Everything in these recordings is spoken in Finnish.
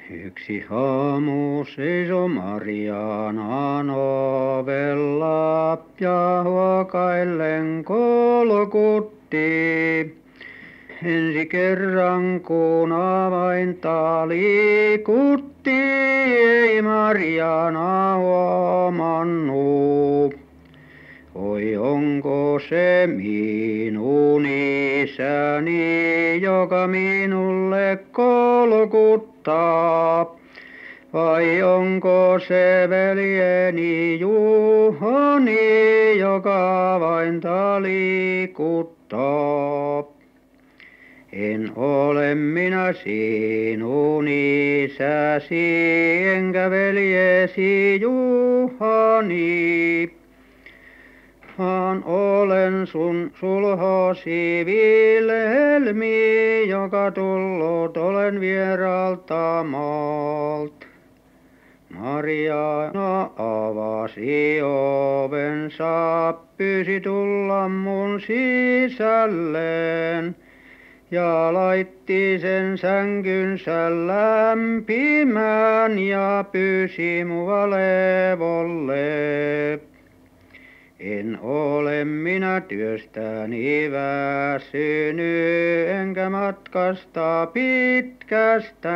Yksi aamu seisoi Marianan ovella ja huokaillen kolkutti. Ensi kerran kun avainta liikutti, ei Mariana huomannut. Oi onko se minun isäni, joka minulle kolkuttaa? Vai onko se veljeni Juhani, joka avainta liikuttaa? En ole minä sinun isäsi, enkä veljesi Juhani, vaan olen sun sulhosi Vilhelmi, joka tullut olen vieraalta maalt. Mariana avasi ovensa, pyysi tulla mun sisälleen ja laitti sen sänkynsä lämpimään ja pyysi mua levolle. En ole minä työstäni väsynyt, enkä matkasta pitkästä,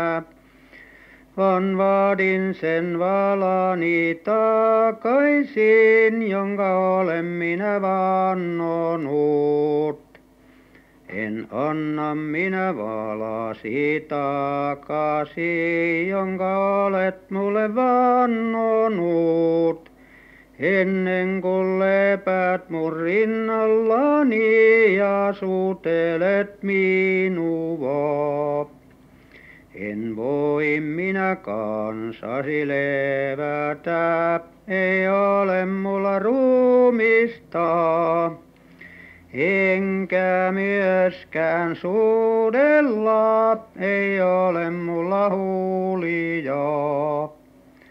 vaan vaadin sen valani takaisin, jonka olen minä vannonut. En anna minä valasi takaisin, jonka olet mulle vannonut, ennen kuin lepäät mun rinnallani ja suutelet minua. En voi minä kanssasi levätä, ei ole mulla ruumista, enkä myöskään suudella, ei ole mulla huulia.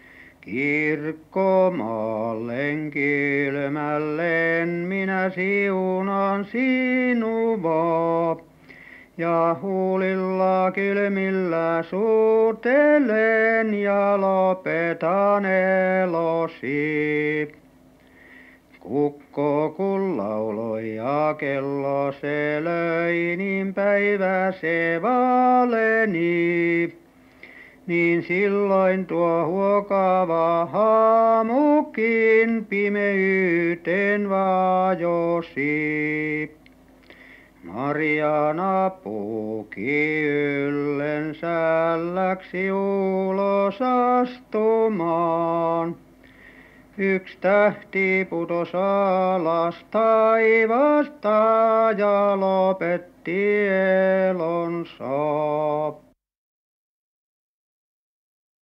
Kirkkomaallen kylmälleen minä siunaan sinua, ja huulilla kylmillä suutelen ja lopetan elosi. Kukko kun lauloi ja kello se löi, niin päivä se valeni. Niin silloin tuo huokava haamukin pimeyteen vajosi. Mariana puki yllensä, läksi ulos astumaan. Yksi tähti putos alas taivaasta ja lopetti